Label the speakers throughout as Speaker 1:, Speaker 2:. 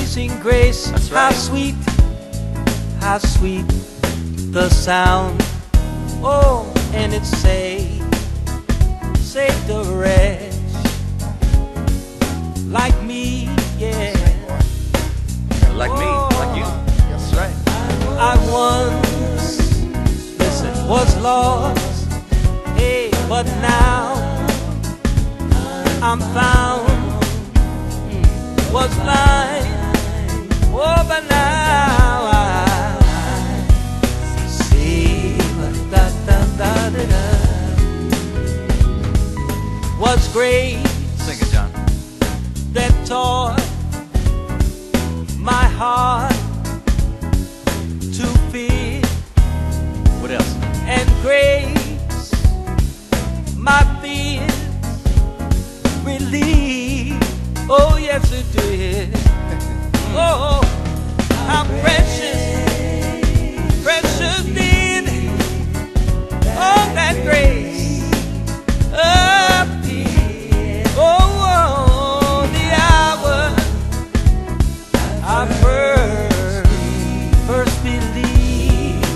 Speaker 1: Amazing grace.
Speaker 2: That's right.
Speaker 1: How sweet the sound. Oh, and it saved the wretch like me, yeah.
Speaker 2: Like me, like you. That's right.
Speaker 1: I once, listen, was lost, hey, but now I'm found. Was blind, oh, but now I see. Was grace.
Speaker 2: Sing it, John.
Speaker 1: That taught my heart to fear.
Speaker 2: What else?
Speaker 1: And grace my fears relieved. Oh yes it did. Oh, how precious, precious did all that grace appear. Oh, the hour I first believed.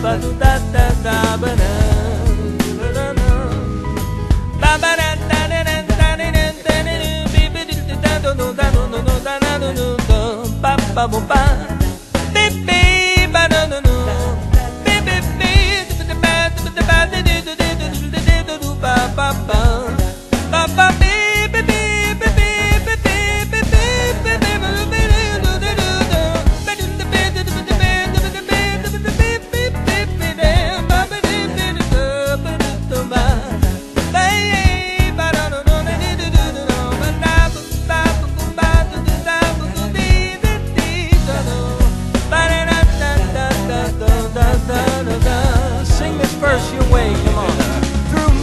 Speaker 1: Sing this verse your way, come on. Through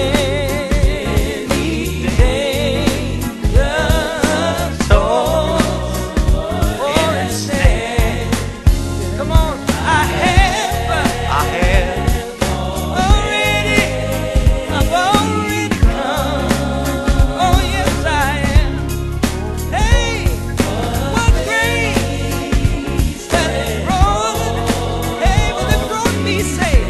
Speaker 1: many dangers, toils, and sin. Come on, I have I've already come. Oh yes I am. Hey, what grace that brought, hey, well it brought me safe.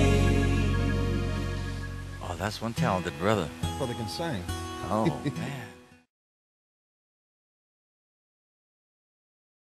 Speaker 2: Oh, that's one talented brother.
Speaker 3: Brother can sing.
Speaker 2: Oh, man.